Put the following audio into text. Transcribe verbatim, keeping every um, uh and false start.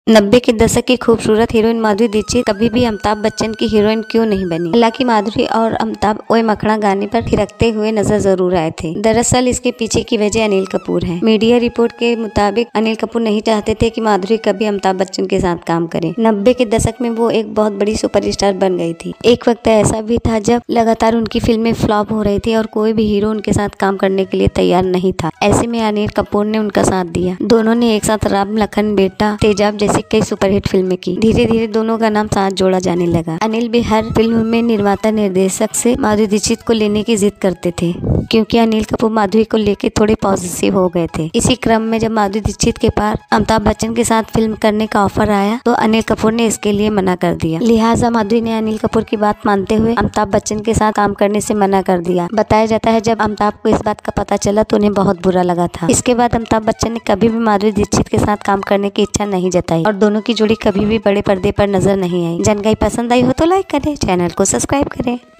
नब्बे के दशक की खूबसूरत हीरोइन माधुरी दीक्षित कभी भी अमिताभ बच्चन की हीरोइन क्यों नहीं बनी। हालांकि माधुरी और अमिताभ ओए मखना गाने पर थिरकते हुए नजर जरूर आए थे। दरअसल इसके पीछे की वजह अनिल कपूर है। मीडिया रिपोर्ट के मुताबिक अनिल कपूर नहीं चाहते थे कि माधुरी कभी अमिताभ बच्चन के साथ काम करे। नब्बे के दशक में वो एक बहुत बड़ी सुपरस्टार बन गई थी। एक वक्त ऐसा भी था जब लगातार उनकी फिल्में फ्लॉप हो रही थी और कोई भी हीरो उनके साथ काम करने के लिए तैयार नहीं था। ऐसे में अनिल कपूर ने उनका साथ दिया। दोनों ने एक साथ राम लखन बेटा, तेजाब जैसी कई सुपरहिट फिल्में की। धीरे धीरे दोनों का नाम साथ जोड़ा जाने लगा। अनिल भी हर फिल्म में निर्माता निर्देशक से माधुरी दीक्षित को लेने की जिद करते थे, क्योंकि अनिल कपूर माधुरी को लेकर थोड़े पॉजिटिव हो गए थे। इसी क्रम में जब माधुरी दीक्षित के पास अमिताभ बच्चन के साथ फिल्म करने का ऑफर आया तो अनिल कपूर ने इसके लिए मना कर दिया। लिहाजा माधुरी ने अनिल कपूर की बात मानते हुए अमिताभ बच्चन के साथ काम करने से मना कर दिया। बताया जाता है जब अमिताभ को इस बात का पता चला तो उन्हें बहुत बुरा लगा था। इसके बाद अमिताभ बच्चन ने कभी भी माधुरी दीक्षित के साथ काम करने की इच्छा नहीं जताई और दोनों की जोड़ी कभी भी बड़े पर्दे पर नजर नहीं आई। जानकारी पसंद आई हो तो लाइक करें, चैनल को सब्सक्राइब करें।